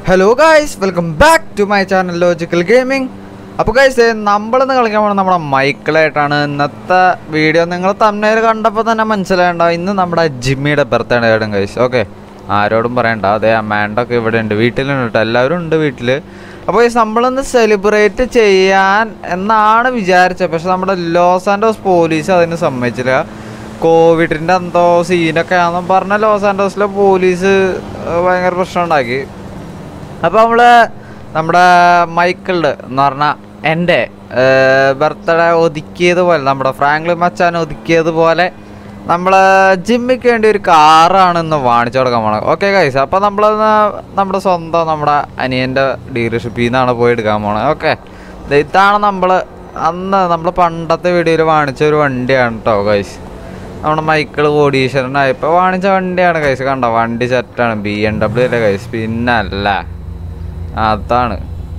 Hello guys, welcome back to my channel logical gaming. അപ്പോൾ guys, നമ്മളിന്ന് കളിക്കാൻ പോകുന്നത് നമ്മുടെ മൈക്കിളായിട്ടാണ്. ഇന്നത്തെ വീഡിയോ നിങ്ങൾ തമ്മിൽ കണ്ടപ്പോൾ തന്നെ മനസ്സിലായിട്ടുണ്ടാവും. ഇന്ന് നമ്മുടെ ജിമ്മിയുടെ ബർത്ത്ഡേ ആയിരുന്നു ഗൈസ്. ഓക്കെ, ആരോടും പറയണ്ട. അതെ, അമ്മേണ്ടൊക്കെ ഇവിടെ ഉണ്ട്, വീട്ടിലുണ്ട് കേട്ടോ, എല്ലാവരും ഉണ്ട് വീട്ടിൽ. അപ്പോൾ ഗൈസ്, നമ്മളിന്ന് സെലിബ്രേറ്റ് ചെയ്യാൻ എന്നാണ് വിചാരിച്ചത്. പക്ഷെ നമ്മുടെ ലോസ് ആൻഡോസ് പോലീസ് അതിന് സമ്മതിച്ചില്ല. കോവിഡിൻ്റെ എന്തോ സീനൊക്കെ ആണെന്ന് പറഞ്ഞ ലോസ് ആൻഡോസിലെ പോലീസ് ഭയങ്കര പ്രശ്നം ഉണ്ടാക്കി. അപ്പോൾ നമ്മുടെ മൈക്കിളുടെ എന്ന് പറഞ്ഞാൽ എൻ്റെ ബർത്ത്ഡേ ഒതുക്കിയതുപോലെ, നമ്മുടെ ഫ്രാങ്ക്ലിൻ മച്ചാൻ ഒതുക്കിയതുപോലെ നമ്മൾ ജിമ്മിക്ക് വേണ്ടി ഒരു കാറാണ് ഇന്ന് വാങ്ങിച്ചു കൊടുക്കാൻ പോകണം. ഓക്കെ ഗൈസ്, അപ്പോൾ നമ്മുടെ സ്വന്തം നമ്മുടെ അനിയൻ്റെ ഡീലർഷിപ്പിൽ നിന്നാണ് പോയി എടുക്കാൻ പോകണം. ഓക്കെ, ഇതാണ് നമ്മൾ പണ്ടത്തെ വീഡിയോയിൽ വാങ്ങിച്ച ഒരു വണ്ടിയാണ് കേട്ടോ ഗൈസ്. നമ്മുടെ മൈക്കിൾ കോടീശ്വരനായപ്പോൾ വാങ്ങിച്ച വണ്ടിയാണ് ഗൈസ്. കണ്ടോ, വണ്ടി സെറ്റാണ്. BMW അല്ലേ ഗൈസ്, പിന്നല്ല, അതാണ്.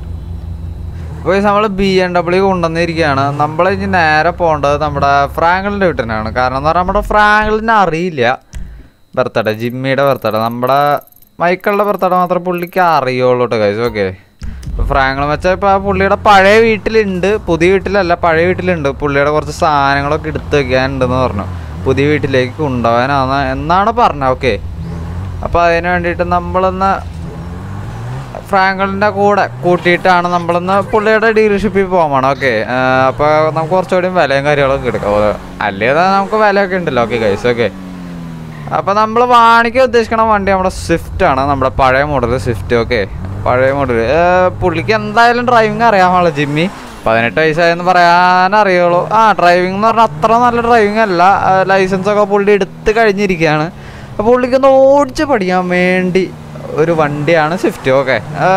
അപ്പോൾ നമ്മൾ BMW കൊണ്ടുവന്നിരിക്കുകയാണ്. നമ്മൾ ഇനി നേരെ പോകേണ്ടത് നമ്മുടെ ഫ്രാങ്ക്ലിൻ്റെ വീട്ടിനാണ്. കാരണം എന്ന് പറഞ്ഞാൽ നമ്മുടെ ഫ്രാങ്ക്ലിനെ അറിയില്ല ബർത്ത്ഡേ, ജിമ്മിയുടെ ബർത്ത്ഡേ. നമ്മുടെ മൈക്കിളുടെ ബർത്ത്ഡേ മാത്രമേ പുള്ളിക്ക് അറിയുള്ളൂ കേട്ടോ ഗൈസ്. ഓക്കെ, ഇപ്പോൾ ഫ്രാങ്ക്ലിൻ വെച്ചാൽ ഇപ്പോൾ ആ പുള്ളിയുടെ പഴയ വീട്ടിലുണ്ട്, പുതിയ വീട്ടിലല്ല, പഴയ വീട്ടിലുണ്ട്. പുള്ളിയുടെ കുറച്ച് സാധനങ്ങളൊക്കെ എടുത്ത് വയ്ക്കാനുണ്ടെന്ന് പറഞ്ഞു, പുതിയ വീട്ടിലേക്ക് കൊണ്ടുപോകാനാണ് എന്നാണ് പറഞ്ഞത്. ഓക്കെ, അപ്പോൾ അതിന് വേണ്ടിയിട്ട് നമ്മളൊന്ന് ഫ്രാങ്ക്ലിൻ്റെ കൂടെ കൂട്ടിയിട്ടാണ് നമ്മളിന്ന് പുള്ളിയുടെ ഡീലർഷിപ്പിൽ പോകാൻ വേണം. ഓക്കെ, അപ്പോൾ നമുക്ക് കുറച്ചുകൂടി വിലയും കാര്യങ്ങളൊക്കെ എടുക്കാം, അല്ലെങ്കിൽ നമുക്ക് വിലയൊക്കെ ഉണ്ടല്ലോ. Okay guys, okay. അപ്പോൾ നമ്മൾ വാങ്ങിക്കാൻ ഉദ്ദേശിക്കണ വണ്ടി നമ്മുടെ സ്വിഫ്റ്റ് ആണ്, നമ്മുടെ പഴയ മോഡൽ സ്വിഫ്റ്റ്. ഓക്കെ, പഴയ മോഡൽ. പുള്ളിക്ക് എന്തായാലും ഡ്രൈവിങ് അറിയാമല്ലോ. ജിമ്മി 18 വയസ്സായെന്ന് പറയാനറിയുള്ളൂ. ഡ്രൈവിംഗ് എന്ന് പറഞ്ഞാൽ അത്ര നല്ല ഡ്രൈവിംഗ് അല്ല, ലൈസൻസൊക്കെ പുള്ളി എടുത്ത് കഴിഞ്ഞിരിക്കുകയാണ്. അപ്പോൾ പുള്ളിക്കൊന്ന് ഓടിച്ച് പഠിക്കാൻ വേണ്ടി ഒരു വണ്ടിയാണ് സ്വിഫ്റ്റ്. ഓക്കെ,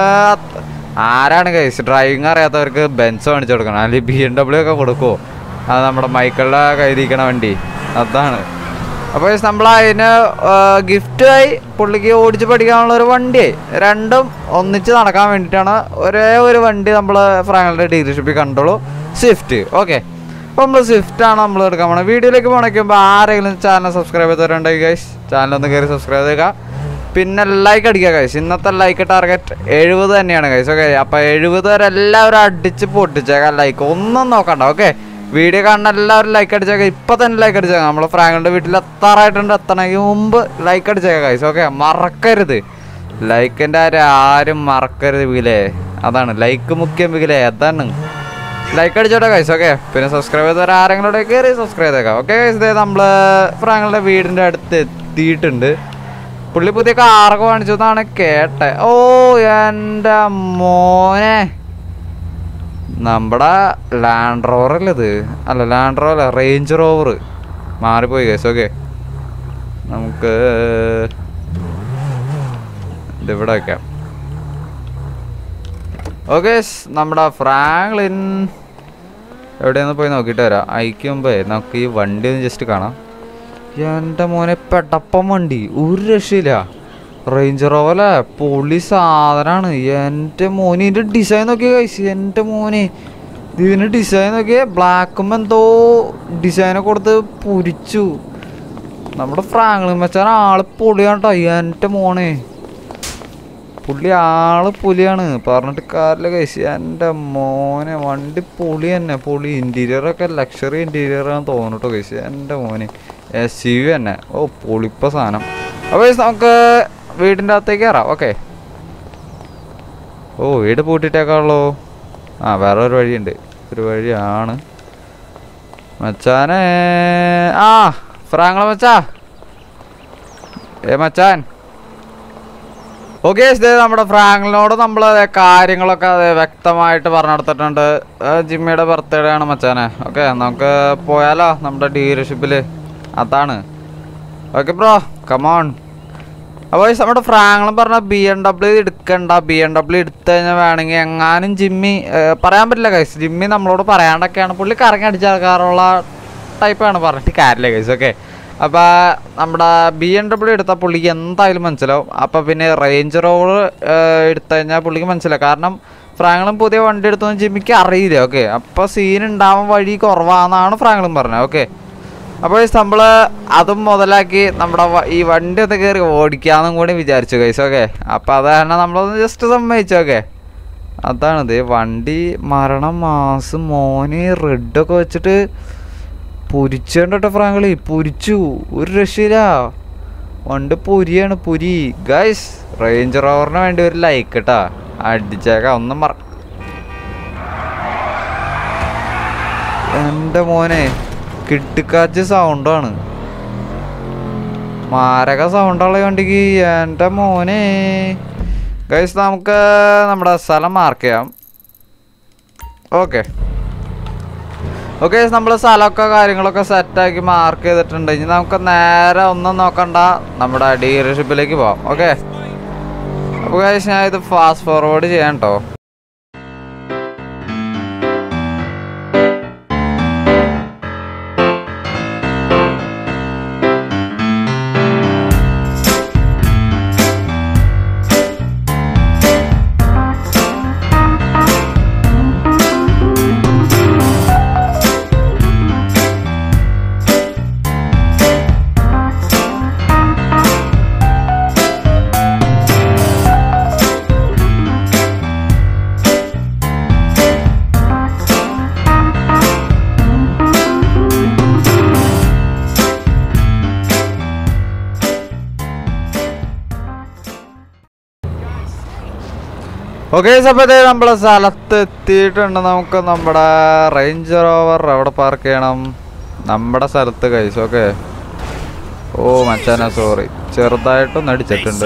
ആരാണ് ഗൈസ് ഡ്രൈവിംഗ് അറിയാത്തവർക്ക് ബെൻസ് കാണിച്ചു കൊടുക്കണം, അല്ലെങ്കിൽ BMW ഒക്കെ കൊടുക്കുമോ? അത് നമ്മുടെ മൈക്കിളുടെ കയ്യിലിരിക്കണ വണ്ടി അതാണ്. അപ്പോൾ നമ്മൾ അതിന് ഗിഫ്റ്റായി പുള്ളിക്ക് ഓടിച്ച് പഠിക്കാനുള്ള ഒരു വണ്ടിയായി, രണ്ടും ഒന്നിച്ച് നടക്കാൻ വേണ്ടിയിട്ടാണ് ഒരേ ഒരു വണ്ടി നമ്മൾ ഫ്രാങ്ക്ലിൻ്റെ ഡീലർഷിപ്പിൽ കണ്ടോളൂ, സ്വിഫ്റ്റ്. ഓക്കെ, അപ്പോൾ നമ്മൾ സ്വിഫ്റ്റാണ് നമ്മൾ എടുക്കാൻ പോകണം. വീഡിയോയിലേക്ക് പോകണമെങ്കിൽ ആരെങ്കിലും ചാനൽ സബ്സ്ക്രൈബ് ചെയ്തവരുണ്ടെങ്കിൽ ഗൈസ് ചാനലൊന്ന് കയറി സബ്സ്ക്രൈബ് ചെയ്യുക, പിന്നെ ലൈക്ക് അടിക്കുക ഗൈസ്. ഇന്നത്തെ ലൈക്ക് ടാർഗറ്റ് 70 തന്നെയാണ് ഗൈസ്. ഓക്കെ, അപ്പോൾ 70 വരെ എല്ലാവരും അടിച്ച് പൊട്ടിച്ചേക്കാം, ലൈക്ക് ഒന്നും നോക്കണ്ട. ഓക്കെ, വീഡിയോ കാണുന്ന എല്ലാവരും ലൈക്ക് അടിച്ചേക്കാം, ഇപ്പം തന്നെ ലൈക്ക് അടിച്ചേക്കാം. നമ്മൾ ഫ്രാങ്ക്ലിൻ്റെ വീട്ടിൽ എത്താറായിട്ടുണ്ട്, എത്തണമെങ്കിൽ മുമ്പ് ലൈക്ക് അടിച്ചേക്കാം ഗൈസ്. ഓക്കെ, മറക്കരുത്, ലൈക്കിൻ്റെ ആരും മറക്കരുത് വിലേ, അതാണ് ലൈക്ക് മുഖ്യം വിലേ, അതാണ്. ലൈക്ക് അടിച്ചോട്ടെ ഗൈസ്. ഓക്കെ, പിന്നെ സബ്സ്ക്രൈബ് ചെയ്തവരെ ആരെങ്കിലും കയറി സബ്സ്ക്രൈബ് ചെയ്തേക്കാം. ഓക്കെ ഗൈസ്, ഇതേ നമ്മൾ ഫ്രാങ്ക്ലിൻ്റെ വീടിൻ്റെ അടുത്ത് എത്തിയിട്ടുണ്ട്. പുള്ളി പുതിയ കാറൊക്കെ കാണിച്ചു എന്നാണ് കേട്ടെ. ഓ എൻ്റെ മോനെ, നമ്മുടെ ലാൻഡ് റോവർ അല്ലേ ഇത്? അല്ല, ലാൻഡ് റോവർ അല്ല, റേഞ്ച് റോവർ മാറിപ്പോയി ഗൈസ്. ഓക്കെ, നമുക്ക് ഇതിവിടെ വയ്ക്കാം. ഓക്കെ, നമ്മുടെ ഫ്രാങ്ക്ലിൻ എവിടെയൊന്ന് പോയി നോക്കിയിട്ട് വരാം. അയക്കുമ്പോ നമുക്ക് ഈ വണ്ടി ഒന്ന് ജസ്റ്റ് കാണാം. എൻ്റെ മോനെ, പെടപ്പം വണ്ടി, ഒരു രക്ഷയില്ല. റേഞ്ച് റോവല്ലേ, പൊളി സാധനമാണ്. എൻ്റെ മോനെ, ഇതിൻ്റെ ഡിസൈൻ നോക്കിയ കഴിച്ച്, എൻ്റെ മോനെ ഇതിന് ഡിസൈൻ നോക്കിയ ബ്ലാക്കും എന്തോ ഡിസൈനൊക്കെ കൊടുത്ത് പൊരിച്ചു. നമ്മുടെ ഫ്രാങ്ക്ലിൻ മച്ചാൻ ആള് പൊളിയാണ് കേട്ടോ. എൻ്റെ മോനെ, പുള്ളി ആള് പൊളിയാണ്, പറഞ്ഞിട്ട് കാറില്ല കഴിച്ച്. എൻ്റെ മോനെ, വണ്ടി പൊളി തന്നെ, പൊളി. ഇൻറ്റീരിയറൊക്കെ ലക്ഷറി ഇൻറ്റീരിയറാണെന്ന് തോന്നിട്ടോ കഴിച്ച്. എൻ്റെ മോനെ, SUV തന്നെ. ഓ, പൊളിപ്പ സാധനം. അപ്പോൾ നമുക്ക് വീടിൻ്റെ അകത്തേക്ക് കയറാം. ഓക്കെ, ഓ വീട് പൂട്ടിയിട്ടേക്കാളോ? വേറെ ഒരു വഴിയുണ്ട്, ഒരു വഴിയാണ് മച്ചാനെ. ഫ്രാങ്ക്ലിൻ മച്ചാ, മച്ചാൻ. ഓക്കെ, നമ്മുടെ ഫ്രാങ്ക്ലിനോട് നമ്മൾ കാര്യങ്ങളൊക്കെ വ്യക്തമായിട്ട് പറഞ്ഞെടുത്തിട്ടുണ്ട്. ജിമ്മിയുടെ ബർത്ത്ഡേ ആണ് മച്ചാനെ. ഓക്കെ, നമുക്ക് പോയാലോ നമ്മുടെ ഡീലർഷിപ്പിൽ, അതാണ്. Okay bro, come on. അപ്പോൾ നമ്മുടെ ഫ്രാങ്ക്ലിൻ പറഞ്ഞ BMW എടുക്കണ്ട, BMW എടുത്തു കഴിഞ്ഞാൽ വേണമെങ്കിൽ എങ്ങാനും ജിമ്മി പറയാൻ പറ്റില്ല ഗൈസ്. ജിമ്മി നമ്മളോട് പറയാണ്ടൊക്കെയാണ് പുള്ളി കറങ്ങി അടിച്ചേക്കാറുള്ള ടൈപ്പാണ്, പറഞ്ഞിട്ട് കാര്യമില്ല ഗൈസ്. ഓക്കെ, അപ്പോൾ നമ്മുടെ BMW എടുത്താൽ പുള്ളിക്ക് എന്തായാലും മനസ്സിലാവും. അപ്പോൾ പിന്നെ റേഞ്ച് റോവർ എടുത്തു കഴിഞ്ഞാൽ പുള്ളിക്ക് മനസ്സിലാവും, കാരണം ഫ്രാങ്ക്ലിൻ പുതിയ വണ്ടി എടുത്തൊന്നും ജിമ്മിക്ക് അറിയില്ല. ഓക്കെ, അപ്പോൾ സീൻ ഉണ്ടാവാൻ വഴി കുറവാണെന്നാണ് ഫ്രാങ്ക്ലിൻ പറഞ്ഞത്. ഓക്കെ, അപ്പോൾ നമ്മൾ അതും മുതലാക്കി നമ്മുടെ ഈ വണ്ടി ഒന്ന് കയറി ഓടിക്കാമെന്നും കൂടി വിചാരിച്ചു ഗൈസ്. ഓക്കെ, അപ്പോൾ അത് കാരണം നമ്മളൊന്ന് ജസ്റ്റ് സമ്മതിച്ചു. ഓക്കെ, അതാണിത് വണ്ടി മരണം മാസം മോന് റെഡൊക്കെ വെച്ചിട്ട് പൊരിച്ചേണ്ടോ ഫ്രാങ്കളി, പൊരിച്ചു. ഒരു രക്ഷയില്ല, വണ്ടി പൊരിയാണ് പൊരി ഗൈസ്. റേഞ്ച് റോവറിന് വേണ്ടി ഒരു ലൈക്ക് കേട്ടാ അടിച്ചേക്കാം. ഒന്നും എൻ്റെ മോനെ കിട്ടിക്കാച്ച സൗണ്ടാണ്, മാരക സൗണ്ടുള്ള വണ്ടിക്ക്. എൻ്റെ മോനെ ഗൈസ്, നമുക്ക് നമ്മുടെ സ്ഥലം മാർക്ക് ചെയ്യാം. ഓക്കെ ഓക്കെ, നമ്മൾ സ്ഥലമൊക്കെ കാര്യങ്ങളൊക്കെ സെറ്റാക്കി മാർക്ക് ചെയ്തിട്ടുണ്ട്. ഇനി നമുക്ക് നേരെ ഒന്നും നോക്കണ്ട, നമ്മുടെ ഡീലർഷിപ്പിലേക്ക് പോവാം. ഓക്കെ, അപ്പോൾ ഗൈസ് ഞാൻ ഇത് ഫാസ്റ്റ് ഫോർവേഡ് ചെയ്യാം കേട്ടോ. ഓക്കെ, അപ്പോൾ ഇതേ നമ്മളെ സ്ഥലത്ത് എത്തിയിട്ടുണ്ട്. നമുക്ക് നമ്മുടെ റേഞ്ച് റോവർ എവിടെ പാർക്ക് ചെയ്യണം? നമ്മുടെ സ്ഥലത്ത് ഗൈസ്. ഓക്കെ, ഓ മച്ചാന സോറി, ചെറുതായിട്ടൊന്ന് അടിച്ചിട്ടുണ്ട്.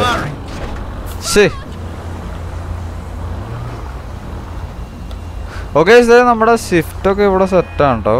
ഓക്കെ, ഇത് നമ്മുടെ സ്വിഫ്റ്റൊക്കെ ഇവിടെ സെറ്റാണ് കേട്ടോ.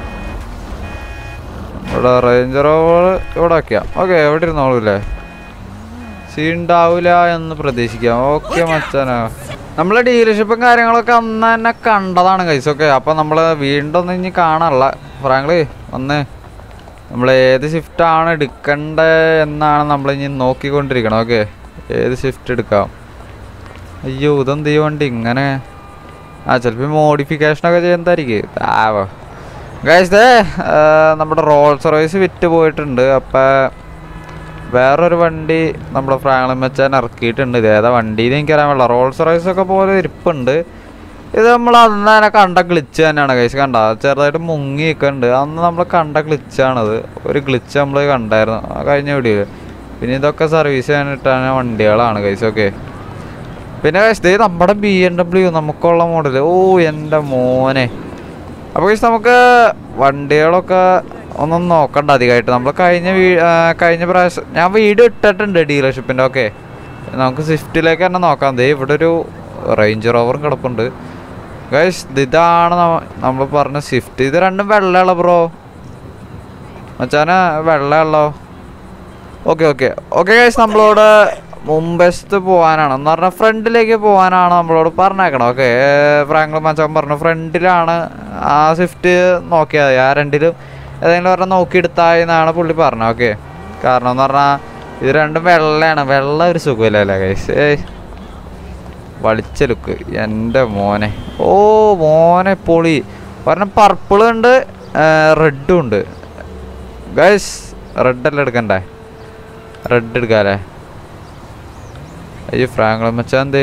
ഇവിടെ റേഞ്ച് റോവർ ഇവിടെ വയ്ക്കാം. ഓക്കെ, എവിടെ ഇരുന്നോളൂല്ലേ, സീനുണ്ടാവില്ല എന്ന് പ്രതീക്ഷിക്കാം. ഓക്കെ മച്ചാനാ, നമ്മളെ ഡീലർഷിപ്പും കാര്യങ്ങളൊക്കെ അന്ന് തന്നെ കണ്ടതാണ് ഗൈസ്. ഓക്കെ, അപ്പോൾ നമ്മൾ വീണ്ടും ഒന്നും ഇനി കാണാനുള്ള ഫ്രാങ്ക്ലി വന്ന് നമ്മൾ ഏത് ഷിഫ്റ്റാണ് എടുക്കേണ്ടത് എന്നാണ് നമ്മളിനി നോക്കിക്കൊണ്ടിരിക്കണം. ഓക്കെ, ഏത് ഷിഫ്റ്റ് എടുക്കാം? അയ്യോ ഇതെന്ത് ചെയ്യുന്നുണ്ട് ഇങ്ങനെ? ചിലപ്പോൾ മോഡിഫിക്കേഷനൊക്കെ ചെയ്യുന്നതായിരിക്കും. ആവോ ഗൈസ്, നമ്മുടെ റോൾസ് റോയ്സ് വിറ്റ് പോയിട്ടുണ്ട്. അപ്പം വേറൊരു വണ്ടി നമ്മുടെ ഫ്രാങ്ക്ലിൻ മച്ചാൻ ഇറക്കിയിട്ടുണ്ട്. ഇത് ഏതാ വണ്ടിയിൽ എനിക്കറിയാൻ പാടില്ല. റോൾസ് റോയ്സ് ഒക്കെ പോലെ ഇരിപ്പുണ്ട്. ഇത് നമ്മൾ അന്ന് തന്നെ കണ്ട ഗ്ലിച്ച് തന്നെയാണ് ഗൈസ്. കണ്ട ചെറുതായിട്ട് മുങ്ങി നിൽക്കുന്നുണ്ട്. അന്ന് നമ്മൾ കണ്ട ഗ്ലിച്ചാണത്. ഒരു ഗ്ലിച്ച് നമ്മൾ കണ്ടായിരുന്നു കഴിഞ്ഞ വീഡിയോയിൽ. പിന്നെ ഇതൊക്കെ സർവീസ് ചെയ്യാനിട്ടാണ് വണ്ടികളാണ് ഗൈസ്. ഓക്കെ, പിന്നെ ഗൈസ് ഇത് നമ്മുടെ BMW നമുക്കുള്ള മോഡൽ. ഓ എൻ്റെ മോനെ. അപ്പോൾ ഗൈസ് നമുക്ക് വണ്ടികളൊക്കെ ഒന്നും നോക്കണ്ട അധികമായിട്ട്. നമ്മൾ കഴിഞ്ഞ പ്രാവശ്യം ഞാൻ വീഡിയോ ഇട്ടിട്ടുണ്ട് ഡീലർഷിപ്പിൻ്റെ. ഓക്കെ, നമുക്ക് സ്വിഫ്റ്റിലേക്ക് തന്നെ നോക്കാം. ദേ ഇവിടെ ഒരു റേഞ്ച് റോവറും കിടപ്പുണ്ട് ഗൈസ്. ഇതാണ് നമ്മൾ പറഞ്ഞ സ്വിഫ്റ്റ്. ഇത് രണ്ടും വെള്ളയുള്ള ബ്രോ മച്ചാന, വെള്ളമുള്ളോ? ഓക്കെ ഓക്കെ ഓക്കെ ഗൈസ്, നമ്മളോട് മുമ്പത്ത് പോകാനാണ് എന്ന് പറഞ്ഞാൽ ഫ്രണ്ടിലേക്ക് പോകാനാണ് നമ്മളോട് പറഞ്ഞേക്കണം. ഓക്കെ, ഫ്രാങ്ക്ലിൻ മച്ചാൻ പറഞ്ഞു ഫ്രണ്ടിലാണ് ആ സ്വിഫ്റ്റ് നോക്കിയാൽ മതി. ആ രണ്ടിലും ഏതെങ്കിലും പറഞ്ഞാൽ നോക്കിയെടുത്തായെന്നാണ് പുള്ളി പറഞ്ഞത്. ഓക്കെ, കാരണം എന്ന് പറഞ്ഞാൽ ഇത് രണ്ടും വെള്ളയാണ്. വെള്ള ഒരു സുഖമില്ലല്ലേ ഗൈസ്, വളിച്ച ലുക്ക്. എൻ്റെ മോനെ, ഓ മോനെ പൊളി. പറഞ്ഞ പർപ്പിളും ഉണ്ട് റെഡും ഉണ്ട് ഗൈസ്. റെഡല്ലേ എടുക്കണ്ടേ? റെഡ് എടുക്കാല്ലേ? അയ്യോ ഫ്രാങ്ക്ലിൻ മച്ചാൻ എന്തേ?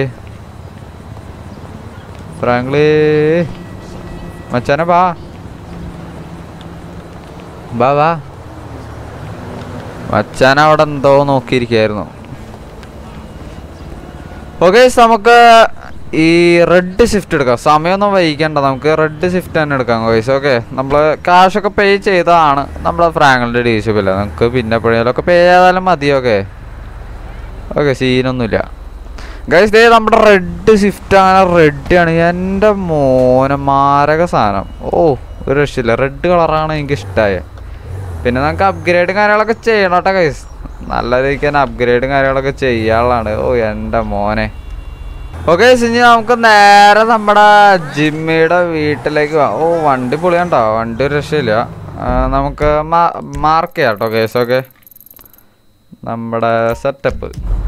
ഫ്രാങ്ക്ലി മച്ചാനെ വാ വാ വാ. മച്ചാൻ അവിടെ എന്തോ നോക്കിയിരിക്കായിരുന്നു. ഓക്കെ, നമുക്ക് ഈ റെഡ് ഷിഫ്റ്റ് എടുക്കാം. സമയമൊന്നും വൈകിക്കണ്ട, നമുക്ക് റെഡ് ഷിഫ്റ്റ് തന്നെ എടുക്കാം ഗൈസ്. ഓക്കെ, നമ്മൾ കാശൊക്കെ പേ ചെയ്തതാണ് നമ്മുടെ ഫ്രാങ്ക്ലിൻ്റെ ഡീലർഷിപ്പില്ല. നമുക്ക് പിന്നെ എപ്പോഴേലൊക്കെ പേ ചെയ്താലും മതി. ഓക്കെ ഓക്കെ, സീനൊന്നുമില്ല ഗൈസ്. ദേ നമ്മുടെ റെഡ് ഷിഫ്റ്റ് അങ്ങനെ റെഡിയാണ്. എൻ്റെ മോനെ മാരക സാധനം. ഓ ഒരു രക്ഷയില്ല, റെഡ് കളറാണ് എനിക്ക് ഇഷ്ടമായത്. പിന്നെ നമുക്ക് അപ്ഗ്രേഡും കാര്യങ്ങളൊക്കെ ചെയ്യണം കേട്ടോ ഗൈസ്. നല്ല രീതിക്ക് തന്നെ അപ്ഗ്രേഡും കാര്യങ്ങളൊക്കെ ചെയ്യാനുള്ളതാണ്. ഓ എൻ്റെ മോനെ. ഓക്കെ, ഇനി നമുക്ക് നേരെ നമ്മുടെ ജിമ്മിയുടെ വീട്ടിലേക്ക് പോവാം. ഓ വണ്ടി പൊളിയാണ്ടോ, വണ്ടി ഒരു രക്ഷയില്ല. നമുക്ക് മാർക്ക് ചെയ്യാം കേട്ടോ ഗൈസ്. ഓക്കെ, നമ്മുടെ സെറ്റപ്പ്.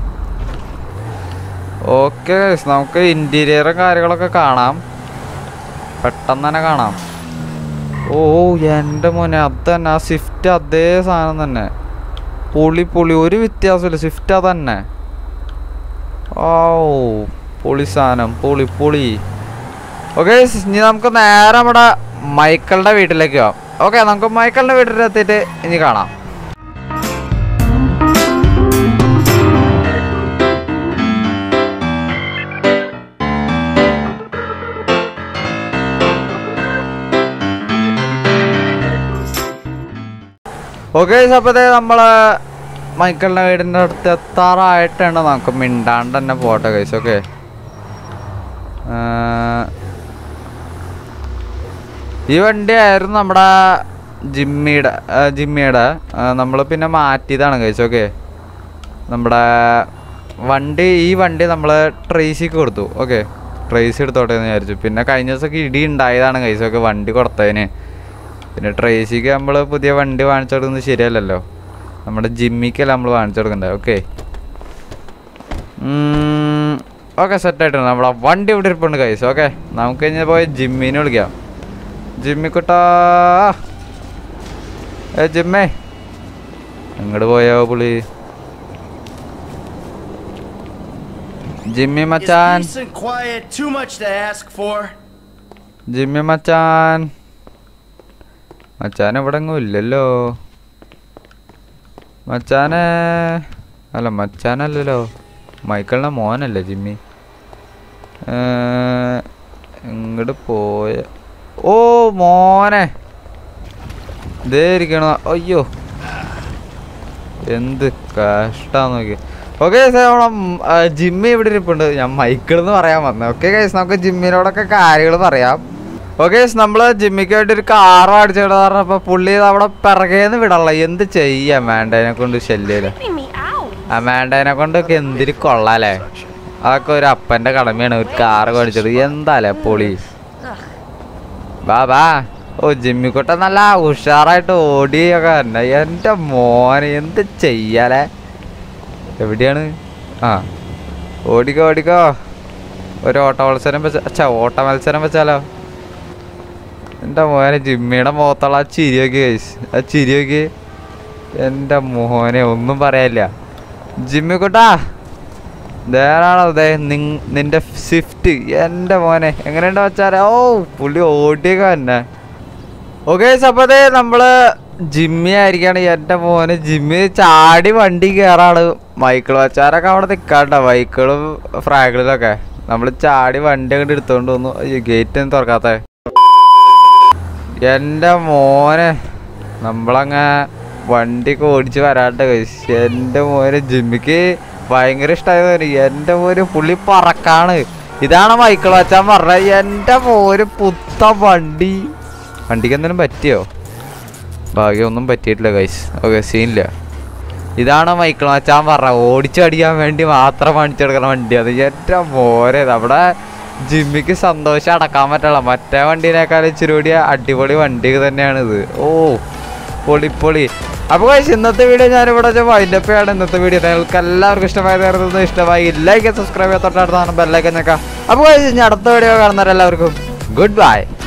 ഓക്കെ, നമുക്ക് ഇൻറ്റീരിയറും കാര്യങ്ങളൊക്കെ കാണാം, പെട്ടെന്ന് തന്നെ കാണാം. ഓ ഓ എൻ്റെ മോനെ അത് തന്നെ ആ സ്വിഫ്റ്റ് അതേ സാധനം തന്നെ. പൊളി പൊളി, ഒരു വ്യത്യാസമില്ല, സ്വിഫ്റ്റ് അതന്നെ. ഓ പൊളി സാധനം, പൊളി പൊളി. ഓക്കെ ഇനി നമുക്ക് നേരെ നമ്മുടെ മൈക്കിളുടെ വീട്ടിലേക്ക് പോവാം. ഓക്കെ നമുക്ക് മൈക്കിളിൻ്റെ വീട്ടിലെത്തിയിട്ട് ഇനി കാണാം. ഓക്കെ അപ്പോൾ നമ്മള് മൈക്കിളിൻ്റെ വീടിൻ്റെ അടുത്ത് എത്താറായിട്ടാണ്. നമുക്ക് മിണ്ടാണ്ട് തന്നെ പോട്ടെ ഗൈസ്. ഓക്കെ ഈ വണ്ടിയായിരുന്നു നമ്മുടെ ജിമ്മിയുടെ നമ്മൾ പിന്നെ മാറ്റിയതാണ് ഗൈസ്. ഓക്കെ നമ്മുടെ ഈ വണ്ടി നമ്മൾ ട്രേസിക്ക് കൊടുത്തു. ഓക്കെ ട്രേസി എടുത്തോട്ടെ എന്ന് വിചാരിച്ചു. പിന്നെ കഴിഞ്ഞ ദിവസമൊക്കെ ഇടി ഉണ്ടായതാണ് ഗൈസ്. ഓക്കെ വണ്ടി കൊടുത്തതിന്. പിന്നെ ട്രേസിക്ക് നമ്മൾ പുതിയ വണ്ടി വാങ്ങിച്ചു കൊടുക്കുന്നത് ശരിയല്ലല്ലോ. നമ്മുടെ ജിമ്മിക്കല്ല നമ്മൾ വാങ്ങിച്ചു കൊടുക്കണ്ടേ. ഓക്കെ ഓക്കെ സെറ്റായിട്ടുണ്ട്. നമ്മളെ വണ്ടി ഇവിടെ ഇരിപ്പുണ്ട് ഗൈസ്. ഓക്കെ നമുക്ക് ഇനി പോയി ജിമ്മിനെ വിളിക്കാം. ജിമ്മിക്കുട്ടാ, ജിമ്മേ അങ്ങോട്ട് പോയോ പുളി? ജിമ്മി മച്ചാൻ, ജിമ്മി മച്ചാൻ, മച്ചാൻ ഇവിടെ എങ്ങും ഇല്ലല്ലോ. മച്ചാനല്ലല്ലോ, മൈക്കിളിൻ്റെ മോനല്ലേ ജിമ്മി. ഇങ്ങോട്ട് പോയ. ഓ മോനെ ഇതേ ഇരിക്കണ. അയ്യോ എന്ത് കഷ്ടാന്ന് നോക്കി. ഓക്കെ നമ്മളെ ജിമ്മി ഇവിടെ ഇരിപ്പുണ്ട്. ഞാൻ മൈക്കിളെന്ന് പറയാൻ വന്നത്. ഓക്കെ ഗൈസ് നമുക്ക് ജിമ്മിനോടൊക്കെ കാര്യങ്ങൾ പറയാം. ഓക്കെ നമ്മൾ ജിമ്മിക്ക് വേണ്ടി ഒരു കാർ അടിച്ചിട്ട് പറഞ്ഞപ്പോൾ പുള്ളി അവിടെ പിറകേന്ന് വിടല്ല. എന്ത് ചെയ്യാം, അമാൻഡേനെ കൊണ്ട് ശല്യമില്ല. അമാൻഡേനെ കൊണ്ടൊക്കെ എന്തിരി കൊള്ളാലേ. അതൊക്കെ ഒരു അപ്പൻ്റെ കടമയാണ്, ഒരു കാറ് മേടിച്ചത്. എന്താലേ പൊളി. ബാ ഓ ജിമ്മിക്കൊട്ട നല്ല ഉഷാറായിട്ട് ഓടിയൊക്കെ തന്നെ. എൻ്റെ മോനെ എന്ത് ചെയ്യാലേ. എവിടെയാണ്? ആ ഓടിക്കോ ഒരു ഓട്ട മത്സരം വെച്ചാലോ. എൻ്റെ മോനെ ജിമ്മിയുടെ മുഖത്തുള്ള ആ ചിരി നോക്കി ഗൈസ്, ആ ചിരി നോക്കി. എൻ്റെ മോനെ ഒന്നും പറയാനില്ല. ജിമ്മിക്കുട്ടാ ധാരാളം അതെ നിന്റെ സ്വിഫ്റ്റ്. എൻ്റെ മോനെ എങ്ങനെയുണ്ടോ വെച്ചാൽ. ഓ പുള്ളി ഓടിയൊക്കെ തന്നെ. ഓക്കെ അപ്പോൾ അതെ നമ്മള് ജിമ്മി ആയിരിക്കാണ്. എൻ്റെ മോനെ ജിമ്മി ചാടി വണ്ടി കയറാണ്. മൈക്കിൾ വച്ചാരൊക്കെ അവിടെ നിൽക്കാണ്ട, മൈക്കിളും ഫ്രാങ്കിളിലൊക്കെ. നമ്മൾ ചാടി വണ്ടി അങ്ങോട്ട് എടുത്തോണ്ട് വന്നു. ഗേറ്റ് ഒന്നും തുറക്കാത്ത. എൻ്റെ മോനെ നമ്മളങ്ങ് വണ്ടിയൊക്കെ ഓടിച്ച് വരാണ്ട് കഴിച്ചു. എൻ്റെ മോനെ ജിമ്മിക്ക് ഭയങ്കര ഇഷ്ടമായി. എൻ്റെ മോന് പുള്ളി പറക്കാണ്. ഇതാണ് മൈക്കിൾ വച്ചാൻ പറഞ്ഞത്. എൻ്റെ മോന് പുത്ത വണ്ടിക്ക് എന്തെങ്കിലും പറ്റിയോ? ഭാഗ്യം ഒന്നും പറ്റിയിട്ടില്ല ഗൈസ്. ഓക്കെ സീനില്ല. ഇതാണ് മൈക്കിൾ വച്ചാൻ പറഞ്ഞത്. ഓടിച്ചടിക്കാൻ വേണ്ടി മാത്രം വാങ്ങിച്ചെടുക്കുന്ന വണ്ടി അത്. എൻ്റെ മോനെ നമ്മുടെ ജിമ്മിക്ക് സന്തോഷം അടക്കാൻ പറ്റില്ല. മറ്റേ വണ്ടീനേക്കാളും ഇച്ചിരി കൂടി അടിപൊളി വണ്ടി തന്നെയാണിത്. ഓ പൊളി. അപ്പോൾ ഗൈസ് ഇന്നത്തെ വീഡിയോ ഞാനിവിടെ വൈൻഡപ്പ് ചെയ്യാണ്. ഇന്നത്തെ വീഡിയോ നിങ്ങൾക്ക് എല്ലാവർക്കും ഇഷ്ടമായി ലൈക്ക് സബ്സ്ക്രൈബ് ചെയ്യാൻ തൊട്ടടുത്താണ് ബെല്ലൈക്കൻ ഞെക്കാം. അപ്പോൾ ഗൈസ് ഇനി അടുത്ത വീഡിയോ കാണുന്നവരെല്ലാവർക്കും ഗുഡ് ബൈ.